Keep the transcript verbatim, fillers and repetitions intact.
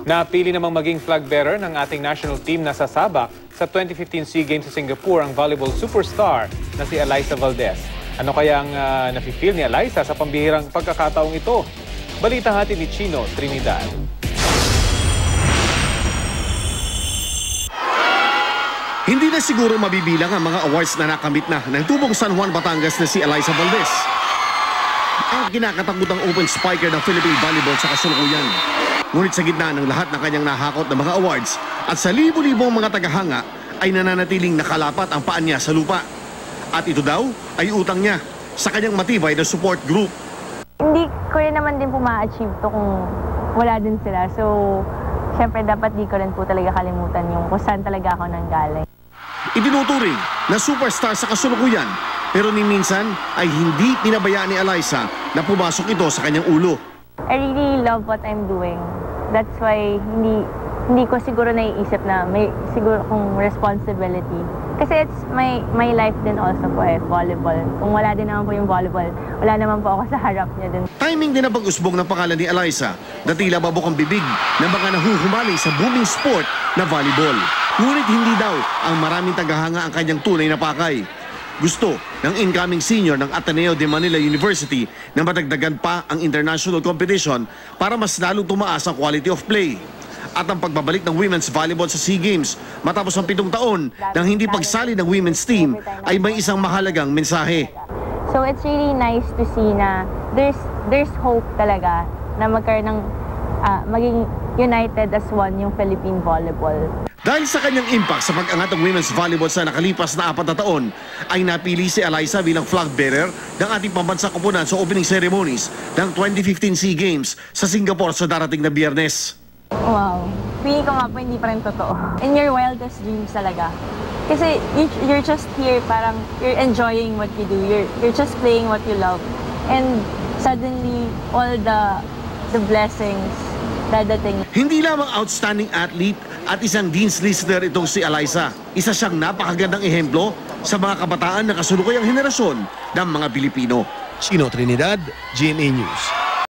Napili namang maging flag bearer ng ating national team na sasabak sa twenty fifteen SEA Games sa Singapore ang volleyball superstar na si Alyssa Valdez. Ano kaya ang uh, nafe-feel ni Alyssa sa pambihirang pagkakataong ito? Balita hati ni Chino Trinidad. Hindi na siguro mabibilang ang mga awards na nakamit na ng tubong San Juan, Batangas na si Alyssa Valdez. Ang kinakatakutang open spiker ng Philippine Volleyball sa kasalukuyan. Ngunit sa gitna ng lahat ng kanyang nahakot ng mga awards at sa libo-libong mga tagahanga ay nananatiling nakalapat ang paan niya sa lupa. At ito daw ay utang niya sa kanyang matibay na support group. Hindi ko rin naman din po ma-achieve to kung wala din sila. So, syempre dapat di ko rin po talaga kalimutan yung kung saan talaga ako nanggaling. Itinuturing na superstar sa kasalukuyan pero ni minsan ay hindi pinabayaan ni Alyssa na pumasok ito sa kanyang ulo. I really love what I'm doing. That's why hindi hindi ko siguro naiisip na may siguro kung responsibility. Kasi it's my my life din also po eh, volleyball. Kung wala din naman po yung volleyball, wala naman po ako sa harap niya din. Timing din ang pag-usbong ng pangalan ni Alyssa na tila babok ang bibig ng mga nahuhumali sa booming sport na volleyball. Ngunit hindi daw ang maraming tagahanga ang kanyang tunay na pakay. Gusto ng incoming senior ng Ateneo de Manila University na madagdagan pa ang international competition para mas lalong tumaas ang quality of play. At ang pagbabalik ng women's volleyball sa SEA Games matapos ang pitong taon ng hindi pagsali ng women's team ay may isang mahalagang mensahe. So it's really nice to see na there's there's hope talaga na magkaroon ng uh, maging united as one yung Philippine volleyball. Dahil sa kanyang impact sa pag-angat ng women's volleyball sa nakalipas na apat na taon, ay napili si Alyssa bilang flag bearer ng ating pambansang koponan sa opening ceremonies ng twenty fifteen SEA Games sa Singapore sa darating na Biyernes. Wow. Feeling ko nga po hindi pa rin totoo. In your wildest dreams talaga. Kasi you're just here, parang you're enjoying what you do. You're, you're just playing what you love. And suddenly, all the the blessings dadating. Hindi lamang outstanding athlete at isang dean's listener itong si Alyssa. Isa siyang napakagandang ehemplo sa mga kabataan na kasulukuyang henerasyon ng mga Pilipino. Chino Trinidad, G M A News.